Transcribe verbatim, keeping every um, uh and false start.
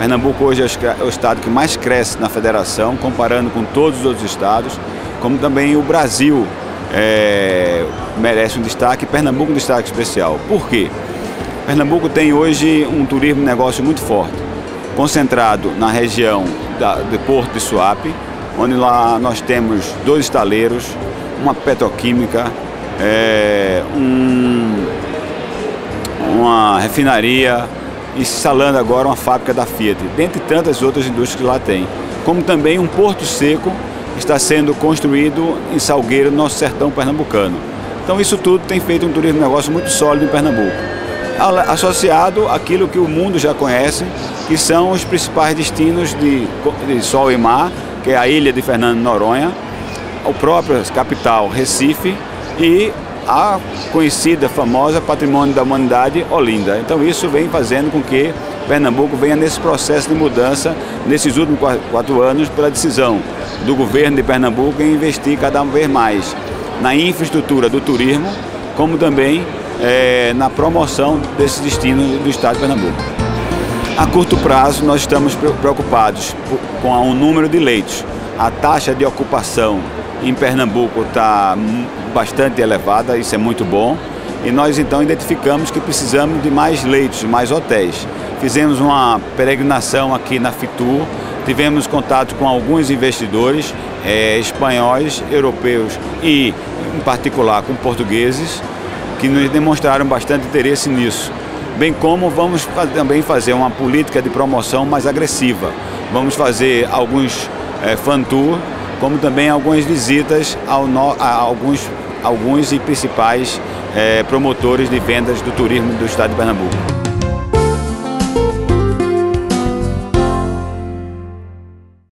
Pernambuco hoje é o estado que mais cresce na federação, comparando com todos os outros estados, como também o Brasil é, merece um destaque, Pernambuco um destaque especial. Por quê? Pernambuco tem hoje um turismo negócio muito forte, concentrado na região da, de Porto de Suape, onde lá nós temos dois estaleiros, uma petroquímica, é, um, uma refinaria, instalando agora uma fábrica da Fiat, dentre tantas outras indústrias que lá tem. Como também um porto seco está sendo construído em Salgueiro, no nosso sertão pernambucano. Então isso tudo tem feito um turismo negócio muito sólido em Pernambuco, associado àquilo que o mundo já conhece, que são os principais destinos de, de sol e mar, que é a ilha de Fernando de Noronha, a própria capital Recife e a conhecida, famosa Patrimônio da Humanidade, Olinda. Então isso vem fazendo com que Pernambuco venha nesse processo de mudança nesses últimos quatro anos pela decisão do governo de Pernambuco em investir cada vez mais na infraestrutura do turismo, como também é, na promoção desses destinos do estado de Pernambuco. A curto prazo nós estamos preocupados com o número de leitos. A taxa de ocupação em Pernambuco está bastante elevada, isso é muito bom, e nós então identificamos que precisamos de mais leitos, mais hotéis. Fizemos uma peregrinação aqui na Fitur, tivemos contato com alguns investidores é, espanhóis, europeus e, em particular, com portugueses, que nos demonstraram bastante interesse nisso. Bem como vamos também fazer uma política de promoção mais agressiva. Vamos fazer alguns é, fan tour, como também algumas visitas ao no, a alguns, alguns e principais é, promotores de vendas do turismo do estado de Pernambuco.